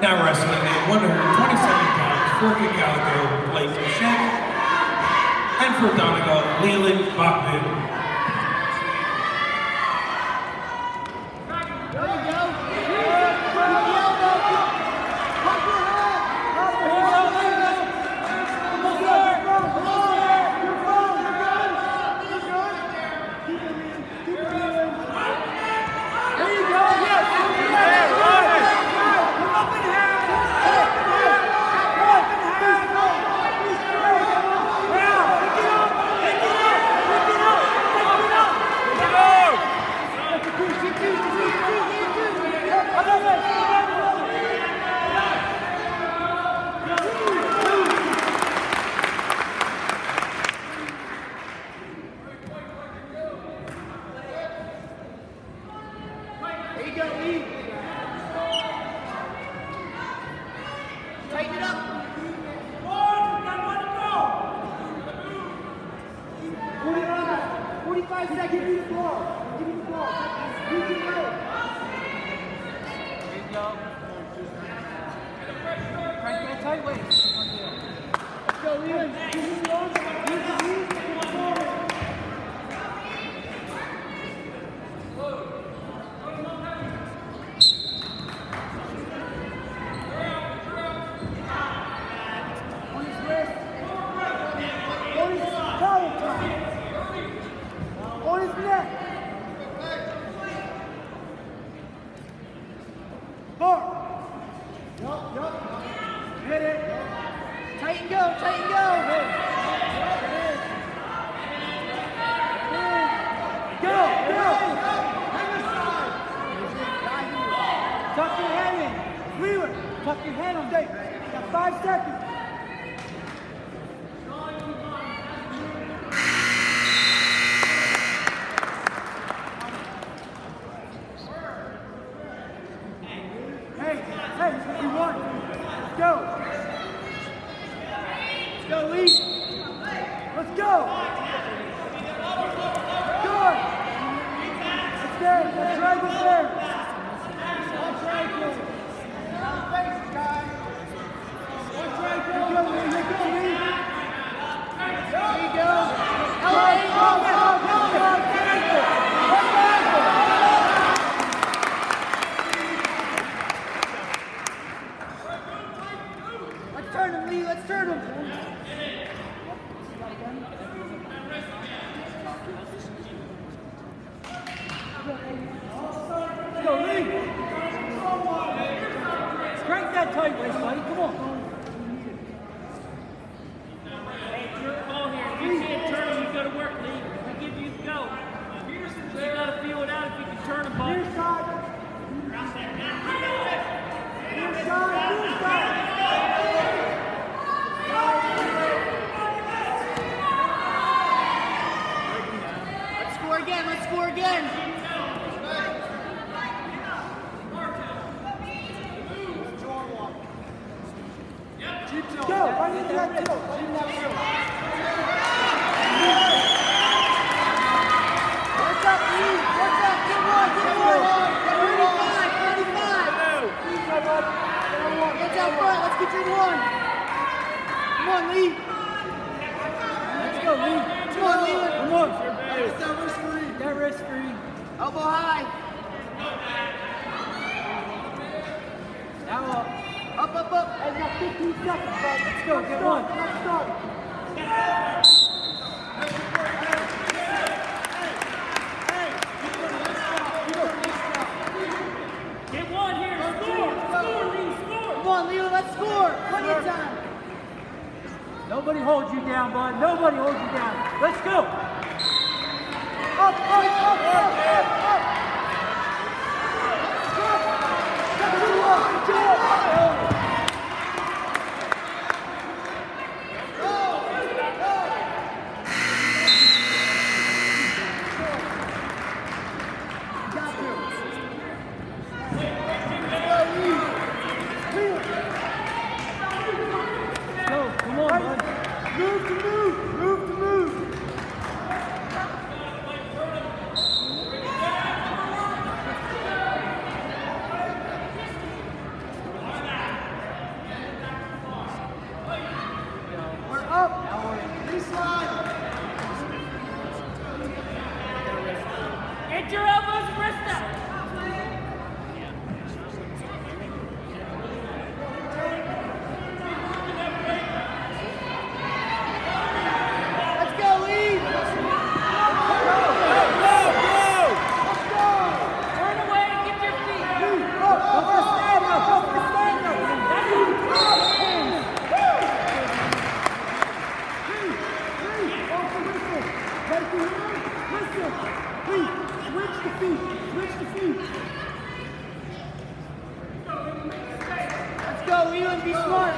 Now wrestling at 127 pounds for Calico, Blake Shank, and for Donegal, Leland Bachman. Tighten it up. 45 seconds. Give me the ball. Give me the ball. You can go. There you go. Right there, tight waist. Let's go, Leland. Give me the ball. Use the knees. Get the ball. Hit it. Tighten go, tighten go. Go, go. Tuck your head in. Wheeler, tuck your head on Dave. Got 5 seconds. Hey, this is what we want. Let's go. Let's go, Lee. Let's go. Good. Let's go. Let's try this there. Let's try this. Let's try this. Here you go, Lee. Here you go, Lee. There you go. Let's turn him, Lee. Let's turn him. Let's go, Lee. Strike that tight waist, buddy. Come on. Hey, it's your ball here. If you can't turn him, you got to work, Lee. I give you the go. You got to feel it out if you can turn him, bud. Near side. Near side. Near side. Let's score again. Let's score again. Go. Right into that kill. Right into that kill. What's up, Lee? What's up? Get one. Get one. 35. Get out front. Let's get you one. Come on, Lee. Let's go, Lee. Come on, Lee. Come on. That wrist free. That wrist free. Elbow high. Now up. Up, up, up. And got 15 seconds, bud. Let's go. Get one. Let's start. Get one here. Score. Score, Lee. Score. Come on, Leo. Let's score. Plenty of time. Nobody holds you down, bud. Nobody holds you down. Let's go. Up, up, up, up, up, up. Come on, bud. Move to move. Move to move. Get your elbows and wrists out. Let's go, Lee. Turn away and get your feet. Switch the feet. Let's go, Leland. Be smart.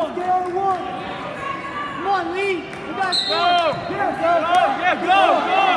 Come on, Lee. You got to Go! Yeah, go!